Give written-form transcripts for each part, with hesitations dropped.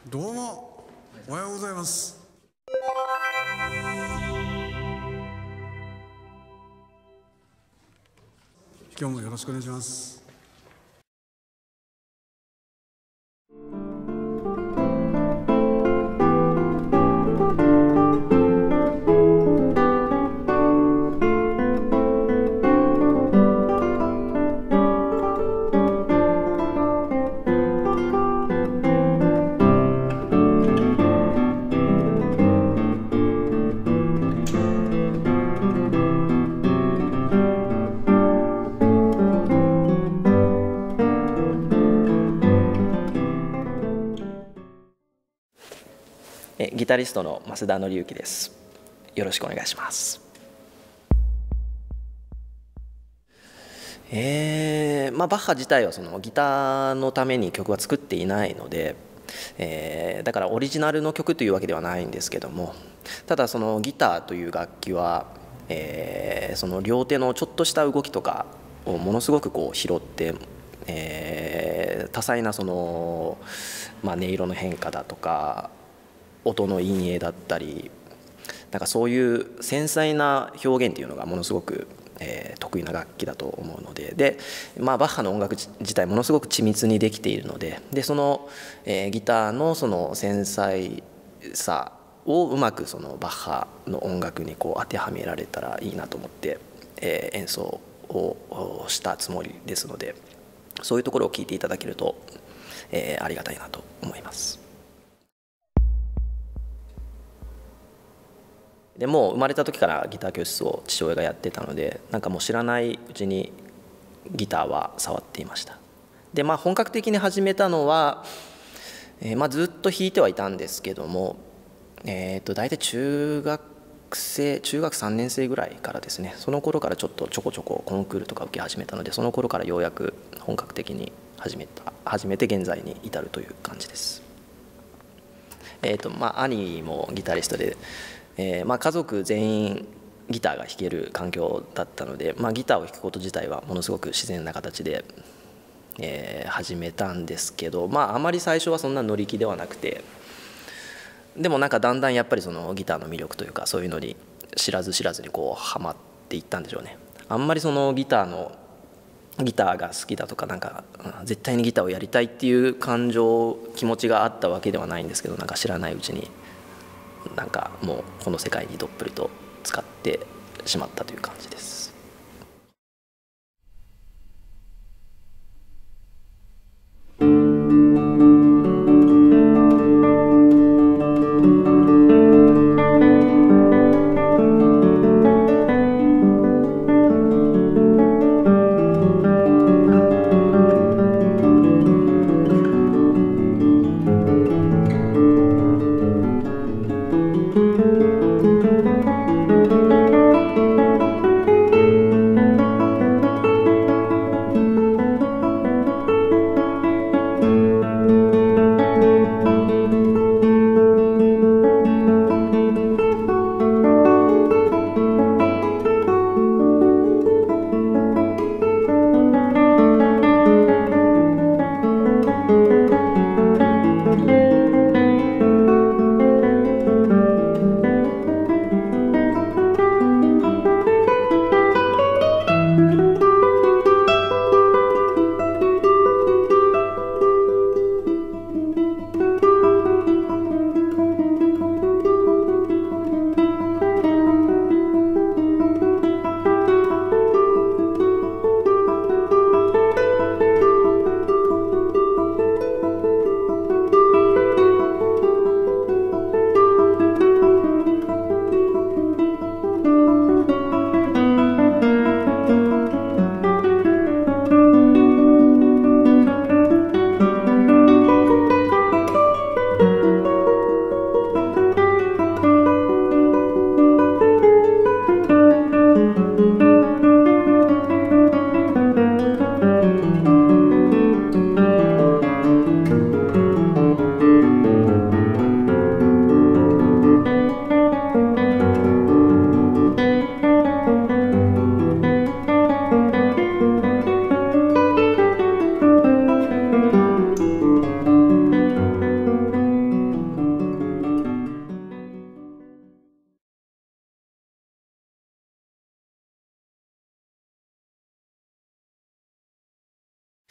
どうもおはようございます。今日もよろしくお願いします。 ギタリストの増田紀之です。よろしくお願いします。バッハ自体はそのギターのために曲は作っていないので、だからオリジナルの曲というわけではないんですけども、ただそのギターという楽器は、その両手のちょっとした動きとかをものすごくこう拾って、多彩なその、音色の変化だとか音の陰影だったり、なんかそういう繊細な表現っていうのがものすごく、得意な楽器だと思うので、バッハの音楽自体ものすごく緻密にできているので、その、ギターのその繊細さをうまくそのバッハの音楽にこう当てはめられたらいいなと思って、演奏をしたつもりですので、そういうところを聞いていただけると、ありがたいなと思います。でもう生まれた時からギター教室を父親がやってたので、なんかもう知らないうちにギターは触っていました。で本格的に始めたのは、ずっと弾いてはいたんですけども、大体中学3年生ぐらいからですね。その頃からちょっとちょこちょこコンクールとか受け始めたので、その頃からようやく本格的に始めて現在に至るという感じです。兄もギタリストで、家族全員ギターが弾ける環境だったので、ギターを弾くこと自体はものすごく自然な形で、始めたんですけど、あまり最初はそんな乗り気ではなくて、でもなんかだんだんやっぱりそのギターの魅力というか、そういうのに知らず知らずにこうハマっていったんでしょうね。あんまりそのギターが好きだとか、なんか絶対にギターをやりたいっていう気持ちがあったわけではないんですけど、なんか知らないうちになんかもうこの世界にどっぷりと使ってしまったという感じです。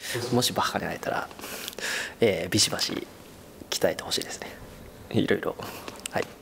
もしバッハに会えたら、ビシバシ鍛えてほしいですね、いろいろ。はい。